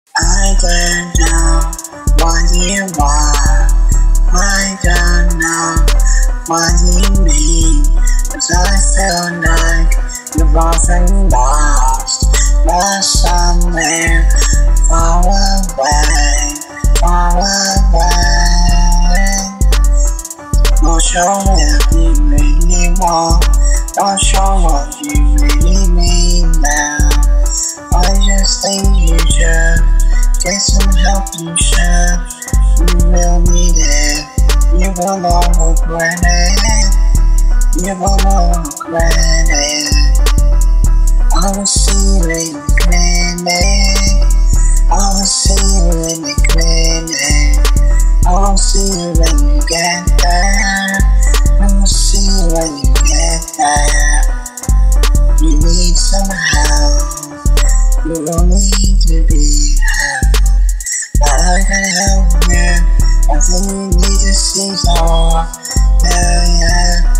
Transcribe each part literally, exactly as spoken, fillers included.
I don't know what you want. I don't know what you mean. Cause I feel like you're often lost. Lost somewhere far away, far away. Not sure what you really want. Not sure what you really mean now. I just think you should get some help, you should. You will need it. You will not regret it. You will not regret it. I will see you in the clinic. I will see you in the clinic. I will see you when you get there. I will see you when you get there. You need some help. You don't need to be helped, but I can help you. I think you need to see someone. Yeah, yeah.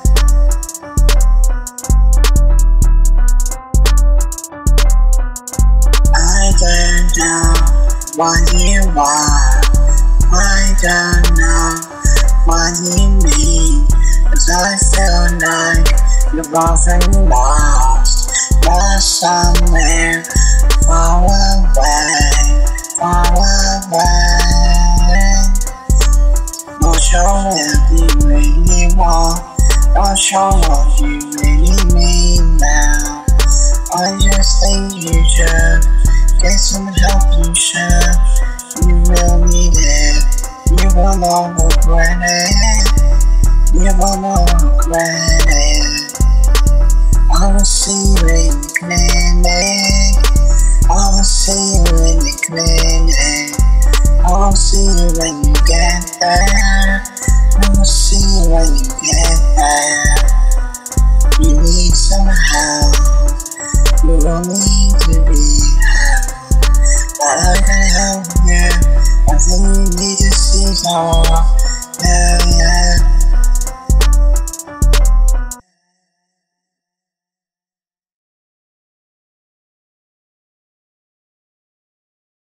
I don't know what you want. I don't know what you mean. Cause I feel like you're often lost. Lost somewhere far away, far away. Not sure what you really want. Not sure what you really mean now. I just think you should get some help, you should. You will need it. You will not regret it. You will not regret it. I will see you in the clinic. I will see you in the clinic. I will see you when you get there. I will see you when you get there. You need some help. You don't need to be helped, but I can help you. I think you need to see someone.